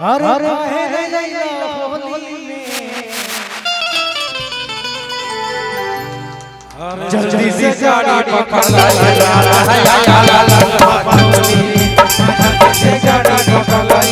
अरे रे जैला होली में जल्दी से गाड़ी पकड़ ला से गाड़ी पकड़ ला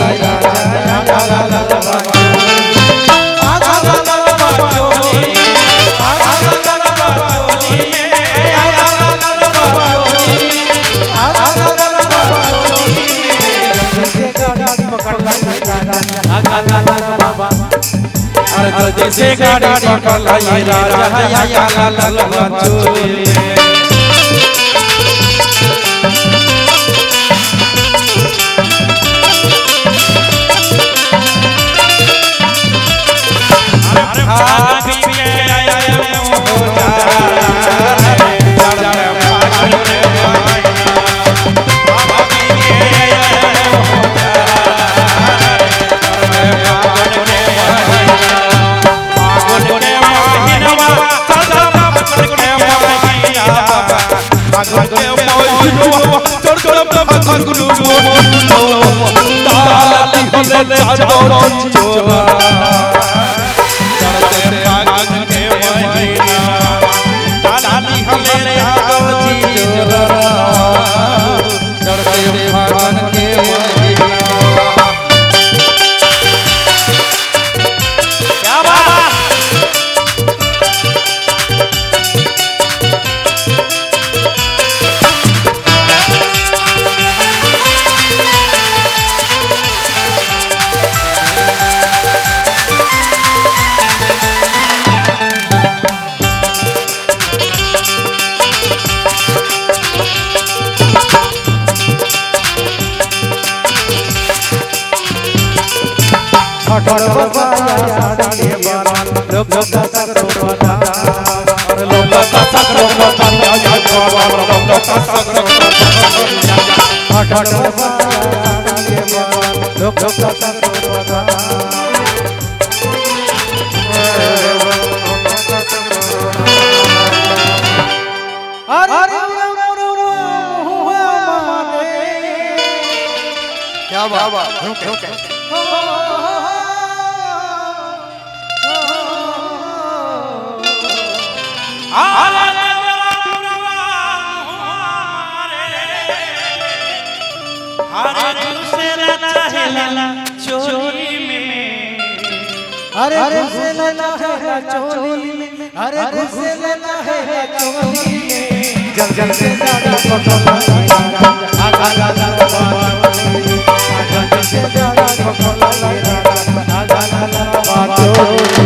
जैसे गाड़ी पकड़ लाई राजा या ला ला चोली अरे भाभी के आया हो जा क्या बात अरे घुसे लेना है चोली में अरे घुसे लेना है चोली में जब जब से ज्यादा पकड़ा आगा आगा जब से ज्यादा पकड़ा आगा आगा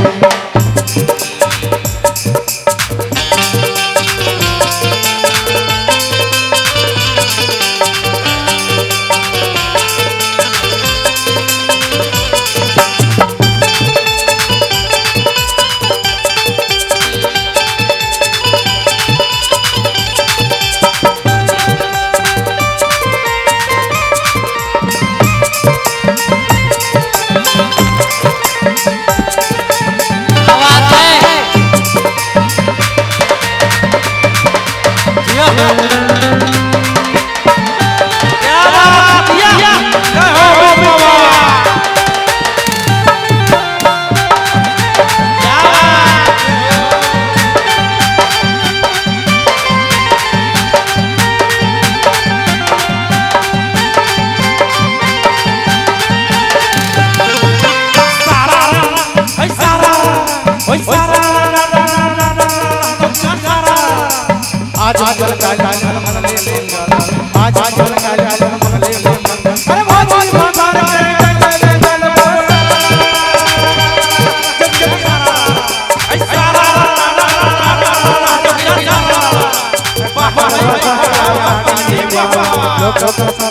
आज आज अरे